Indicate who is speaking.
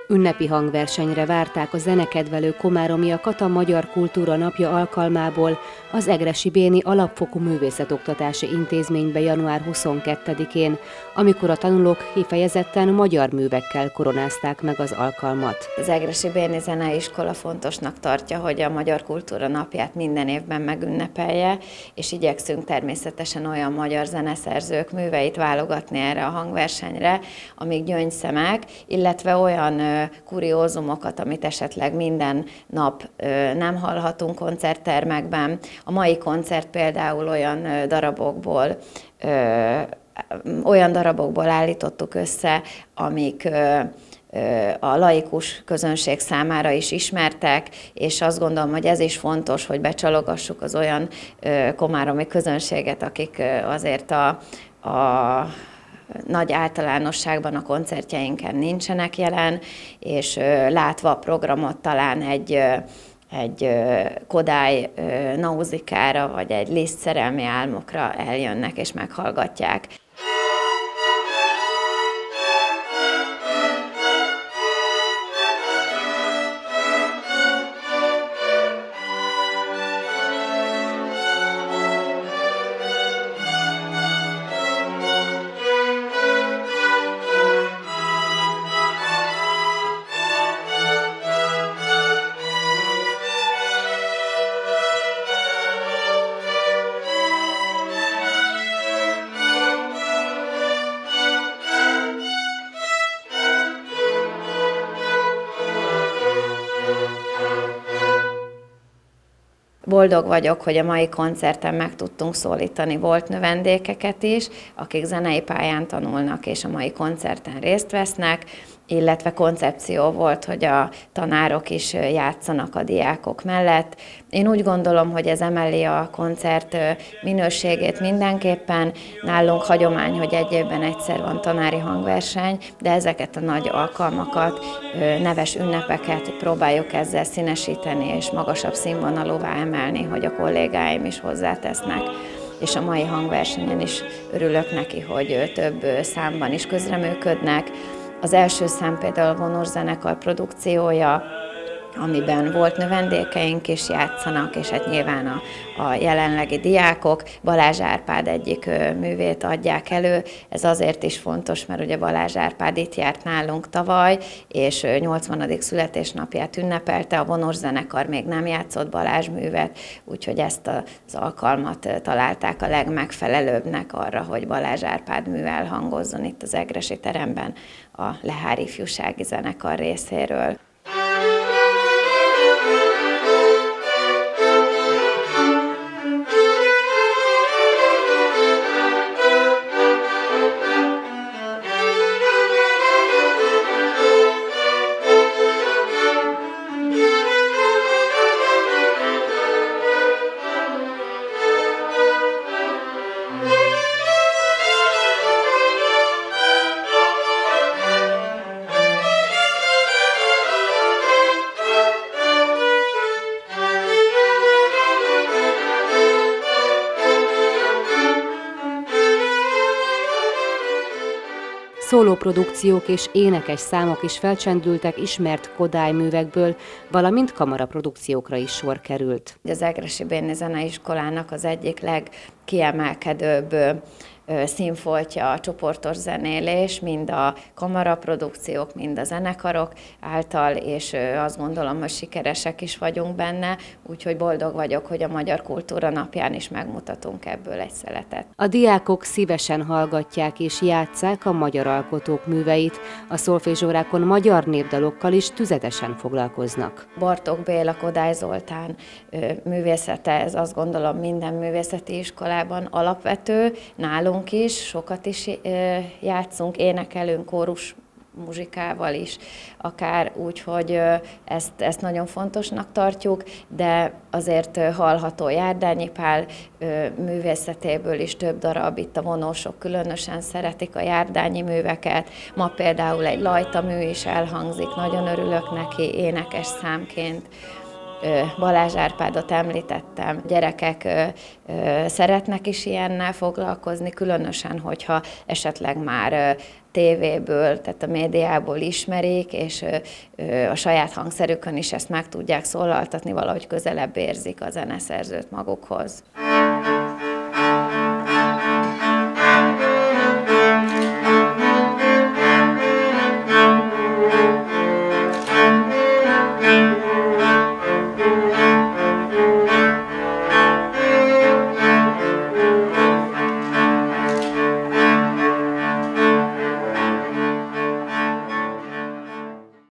Speaker 1: Ünnepi hangversenyre várták a zenekedvelő komáromiakat a Magyar Kultúra Napja alkalmából az Egressy Béni Alapfokú Művészetoktatási Intézménybe január 22-én, amikor a tanulók kifejezetten magyar művekkel koronázták meg az alkalmat.
Speaker 2: Az Egressy Béni Zeneiskola fontosnak tartja, hogy a Magyar Kultúra Napját minden évben megünnepelje, és igyekszünk természetesen olyan magyar zeneszerzők műveit válogatni erre a hangversenyre, amik gyöngyszemek, illetve olyan kuriózumokat, amit esetleg minden nap nem hallhatunk koncerttermekben. A mai koncert például olyan darabokból állítottuk össze, amik a laikus közönség számára is ismertek, és azt gondolom, hogy ez is fontos, hogy becsalogassuk az olyan komáromi közönséget, akik azért a nagy általánosságban a koncertjeinken nincsenek jelen, és látva a programot talán egy Kodály Nausikára, vagy egy Liszt szerelmi álmokra eljönnek és meghallgatják. Boldog vagyok, hogy a mai koncerten meg tudtunk szólítani volt növendékeket is, akik zenei pályán tanulnak és a mai koncerten részt vesznek, illetve koncepció volt, hogy a tanárok is játszanak a diákok mellett. Én úgy gondolom, hogy ez emeli a koncert minőségét mindenképpen. Nálunk hagyomány, hogy egy évben egyszer van tanári hangverseny, de ezeket a nagy alkalmakat, neves ünnepeket próbáljuk ezzel színesíteni és magasabb színvonalúvá emelni, hogy a kollégáim is hozzátesznek. És a mai hangversenyen is örülök neki, hogy több számban is közreműködnek. Az első szám például a Vonós zenekar produkciója, amiben volt növendékeink is játszanak, és hát nyilván a jelenlegi diákok Balázs Árpád egyik művét adják elő. Ez azért is fontos, mert ugye Balázs Árpád itt járt nálunk tavaly, és 80. születésnapját ünnepelte, a Vonós zenekar még nem játszott Balázs művet, úgyhogy ezt az alkalmat találták a legmegfelelőbbnek arra, hogy Balázs Árpád mű elhangozzon itt az Egressy teremben a Lehár Ifjúsági Zenekar részéről.
Speaker 1: Szólóprodukciók és énekes számok is felcsendültek ismert Kodály művekből, valamint kamaraprodukciókra is sor került.
Speaker 2: Az Egressy Béni Zeneiskolának az egyik legkiemelkedőbb színfoltja a csoportos zenélés, mind a kamaraprodukciók, mind a zenekarok által, és azt gondolom, hogy sikeresek is vagyunk benne, úgyhogy boldog vagyok, hogy a Magyar Kultúra Napján is megmutatunk ebből egy szeletet.
Speaker 1: A diákok szívesen hallgatják és játsszák a magyar alkotók műveit, a szolfézsórákon magyar népdalokkal is tüzetesen foglalkoznak.
Speaker 2: Bartók Béla, Kodály Zoltán művészete, ez azt gondolom minden művészeti iskolában alapvető, nálunk is, sokat is játszunk, énekelünk kórus muzsikával is, akár úgy, hogy ezt nagyon fontosnak tartjuk, de azért hallható Járdányi Pál művészetéből is több darab, itt a vonósok különösen szeretik a járdányi műveket. Ma például egy Lajta mű is elhangzik, nagyon örülök neki énekes számként. Balázs Árpádot említettem, gyerekek szeretnek is ilyennel foglalkozni, különösen, hogyha esetleg már tévéből, tehát a médiából ismerik, és a saját hangszerükön is ezt meg tudják szólaltatni, valahogy közelebb érzik a zeneszerzőt magukhoz.